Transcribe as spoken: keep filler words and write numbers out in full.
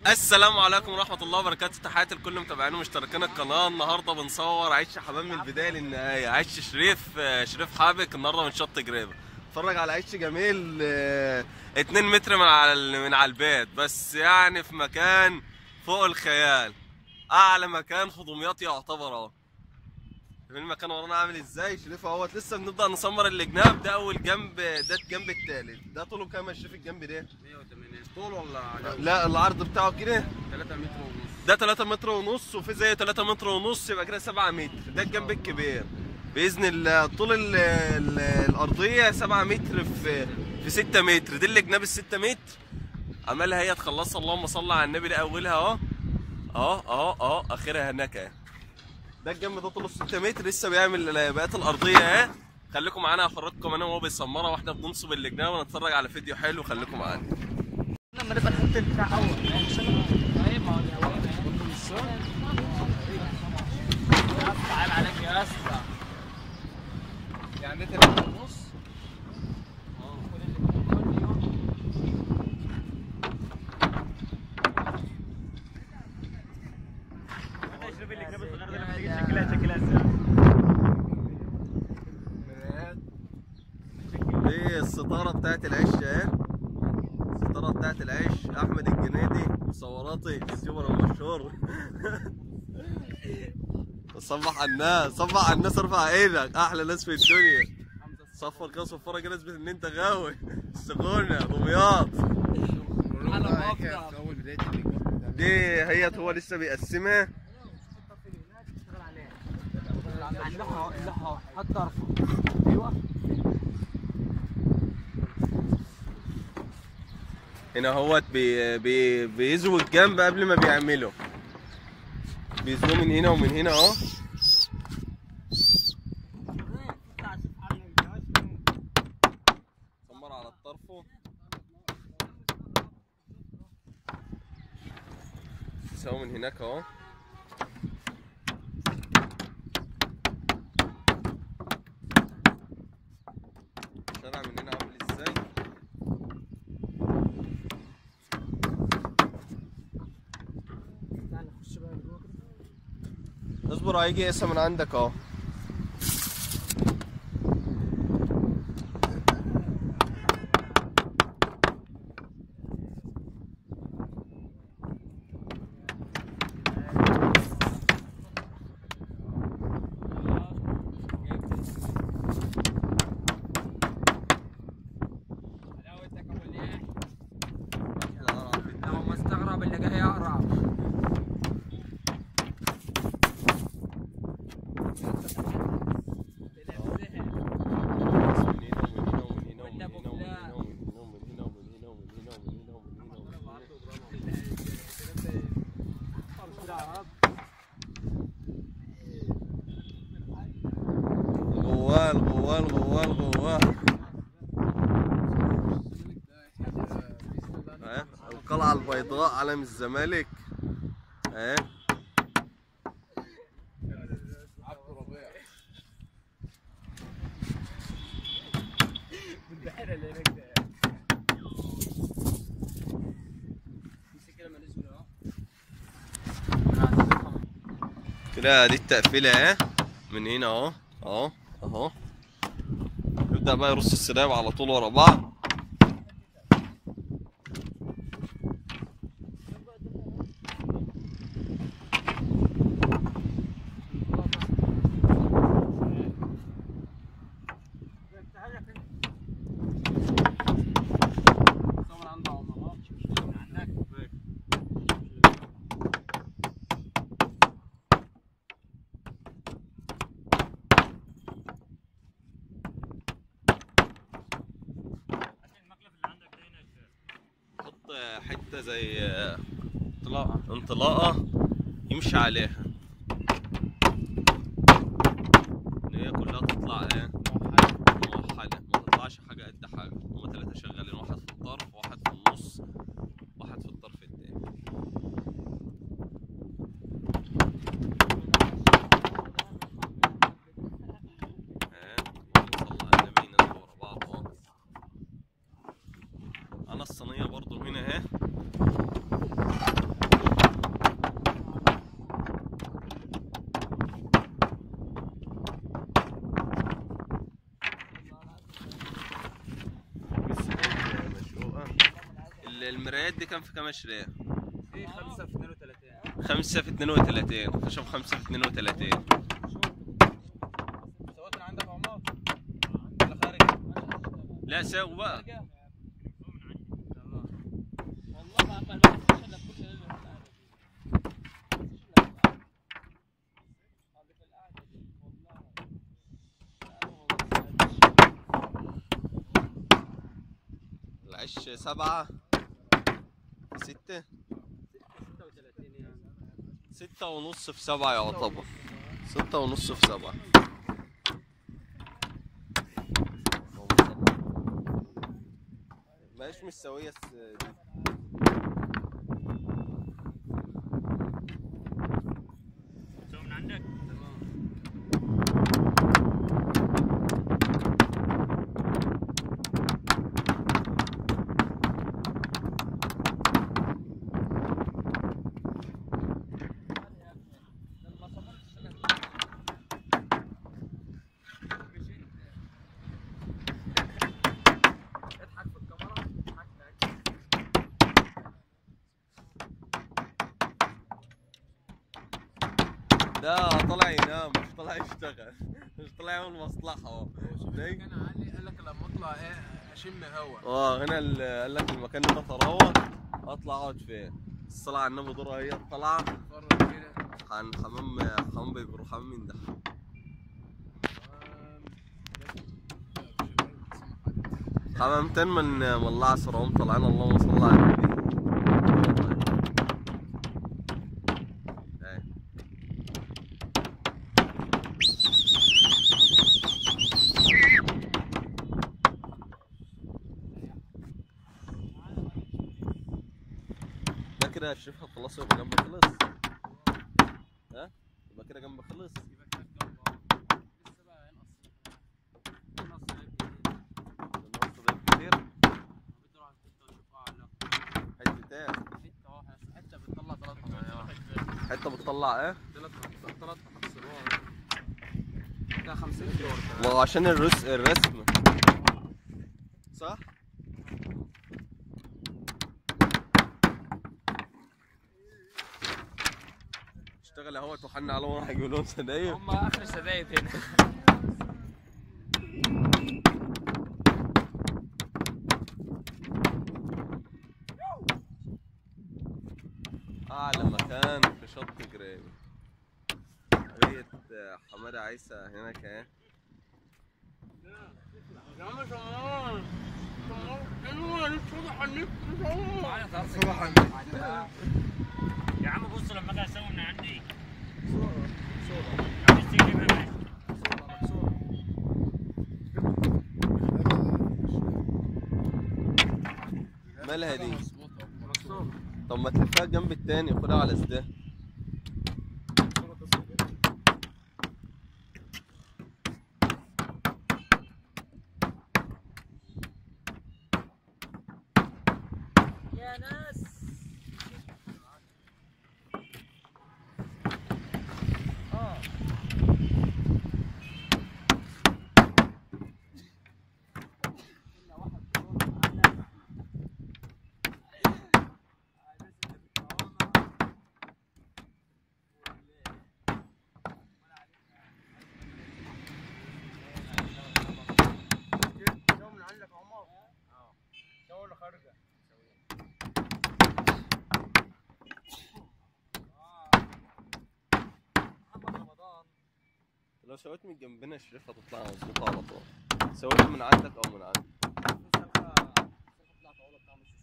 السلام عليكم ورحمة الله وبركاته. تحياتي لكل متابعين ومشتركين القناة. النهاردة بنصور عيش حمام من البداية للنهاية. عيش شريف شريف حابك النهاردة من شط جريبة. اتفرج على عيش جميل، اتنين متر من على من على البيت، بس يعني في مكان فوق الخيال. أعلى مكان في دمياط يعتبر اهو. المكان ورانا عامل ازاي؟ شريف اهوت. لسه بنبدأ نسمر الجناب. ده أول جنب، ده الجنب التالت. ده طوله كام يا شريف الجنب ده؟ مية وتمانين طول ولا عرض؟ لا العرض بتاعه كده تلاتة متر ونص. ده تلاتة متر ونص، وفي زي تلاتة متر ونص، يبقى كده سبعة متر. ده الجنب الكبير باذن الله. طول ال ال الارضيه سبعة متر في في ستة متر. دي اللي جناب ال ستة متر عملها هي تخلصها. اللهم صل على النبي. ده اولها اهو اهو اهو اهو، اخرها هناك اهي. ده الجنب ده طوله ستة متر، لسه بيعمل بقيات الارضيه اهي. خليكم معانا هفرجكم انا وهو بيسمرها واحنا بننصب الجناب ونتفرج على فيديو حلو. خليكم معانا. لما نبقى نحط البتاع اول طيب. ما هو عيب عليك يا اسطى. يعني ده تلاتة ونص. شوف اللي كتاب الصغير ده لما تيجي تشكلها تشكلها ازاي. دي الستاره بتاعت العش اهي. الستاره بتاعت العش. احمد الجنيدي مصوراتي اليوتيوبر المشهور. صبح على الناس، صبح على الناس، ارفع ايدك. احلى ناس في الدنيا. صفر كده صفاره كده اثبت ان انت غاوي. السخونه دمياط. دي هي هو لسه بيقسمها. اللحظه اللحظه حط طرفه. ايوه هنا اهوت بي بي بيزوا الجنب قبل ما بيعملوا. بيزوا من هنا ومن هنا اهو. سمر على الطرف. يساووا من هناك اهو. الشارع من هنا عامل ازاي؟ اصبر هيجي قسم من عندك اهو. هو مستغرب اللي جاي يقرب. غوال غوال غوال غوال. اهي القلعة البيضاء علم الزمالك اهي. البحيره اللي هناك ده. كده دي التقفيلة اهي من هنا اهو اهو اهو. يبدأ بقى يرص السلاب على طول ورا بعض. حط حتة زي انطلاقة انطلاقة يمشي عليها. ان هي كلها تطلع ايه؟ موحدة. ما تطلعش حاجة قد حاجة. هما تلاتة شغالين، واحد في الطرف وواحد في النص وواحد في الطرف التاني. انا الصينية برضو هنا اهي. الحاجات دي كام في كام يا شريف؟ دي خمسة في اثنين وثلاثين. خمسة في اثنين وثلاثين، خشب خمسة في اثنين وثلاثين. سويت من عندك عمار؟ ولا خارج؟ لا ساوي بقى. العش سبعة في ستة، ستة ونص في سبعة يعتبر، ستة ونص في سبعة. ماهيش مستوية دي. من عندك؟ ده طلع ينام مش طلع يشتغل، مش طلع يعمل مصلحة اهو. كان علي قال لك لما اطلع ايه اشم هوا. اه هنا ال- قال لك المكان ده تروى اطلع اقعد فين؟ الصلاة على النبي دورها هي طالعة اتفرج كده. عن حمام، حمام بيبقوا حمام من ده. حمامتين من من العصر هم طالعين، اللهم صل على النبي. ايه. ده كده يا شريف خلاص يبقى جنب خلص. ها؟ يبقى كده جنب خلص. حتة بتطلع ايه؟ ثلاث ثلاث محصلات. ده خمسين دور. ما هو عشان الرس الرسم صح؟ اشتغل اهوت وحنا على راح يجيبوا لهم سداير. هم اخر سدايد هنا. أعلى مكان في شط جريبة، قرية حمادة عيسى هناك اهي. يا عم شمال شمال حلوة لسه حنيك يا عم بص لما اجي اسوي من عندي عايز تجيبها ماشي. مالها دي؟ طب ما تلفها الجنب التاني خدها على سده. يا ناس اه لو سويت من جنبنا شريف هتطلع مظبوطة على طول. سويتها من عندك او من عندك.